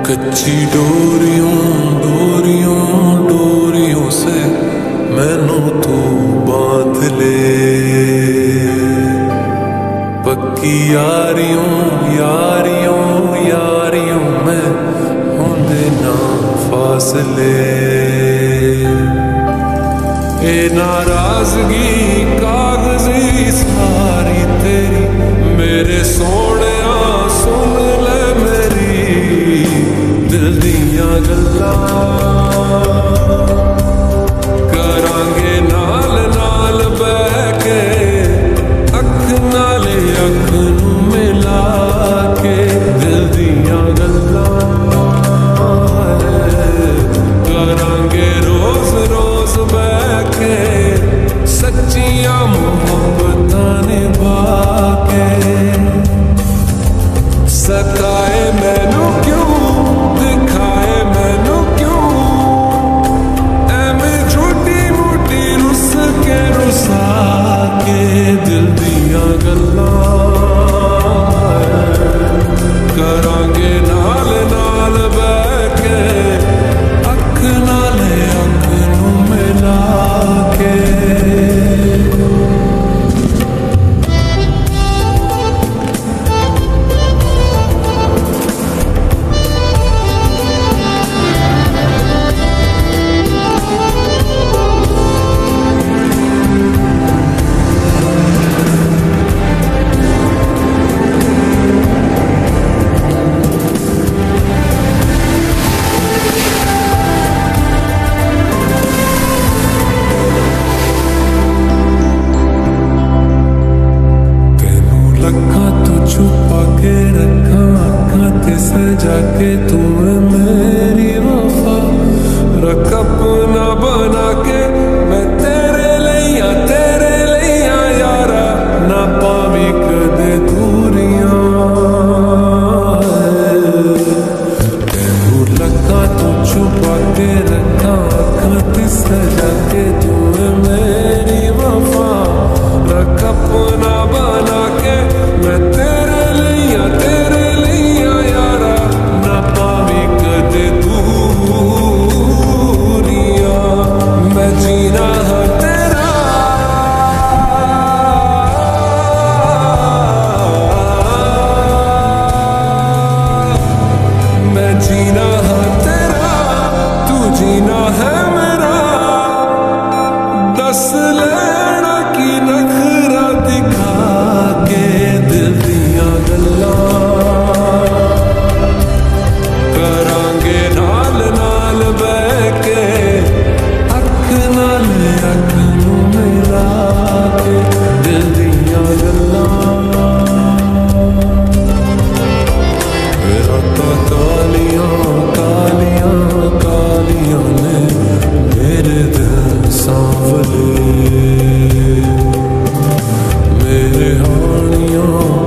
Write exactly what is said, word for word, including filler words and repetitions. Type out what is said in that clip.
कच्ची डोरियों डोरियों डोरियों से मैनू तू बांध ले, पक्की यारियों यारियों यारियों में होंदे ना फासले। ए नाराजगी कागजी सारी तेरी मेरे सोने सुन ले मेरी दिल दियां गल्लां, करांगे नाल नाल बह के अख नाले अख नू मिला के दिल दियां गल्लां, करांगे रोज रोज बह के सच्चियां मुहब्बतां निभा के। सताए मैनू क्यों दिखाए मैनू क्यों एवें छोटी मोटी रुस के रुसा के दिल दियां गल्लां, करांगे नाल नाल बह के अख नाले अख नू मिला के। छुपा के रखा आँखां ते सजा के तू मेरी वफा रख अपना बना के मैं तेरे लिया तेरे लिया यारा ना पावी कदे दूरियां। तेनू लगा तू छुपा के रखा आँखां ते सजा के तू मेरी वफा रख अपना बना के मैं तेरे लिया तेरे लिया यारा ना पावी कदे दूरियां। मैं जीना है तेरा मैं जीना है तेरा तू जीना है मेरा, दस लेना की नखरा दिखा के दिल दियां गल्लां, करांगे नाल नाल बह के अख नाल अख नू मिला के दिल दियां गल्लां। रातां कालियां कालियां कालियां ने मेरे दिल सांवले, मेरे हानियां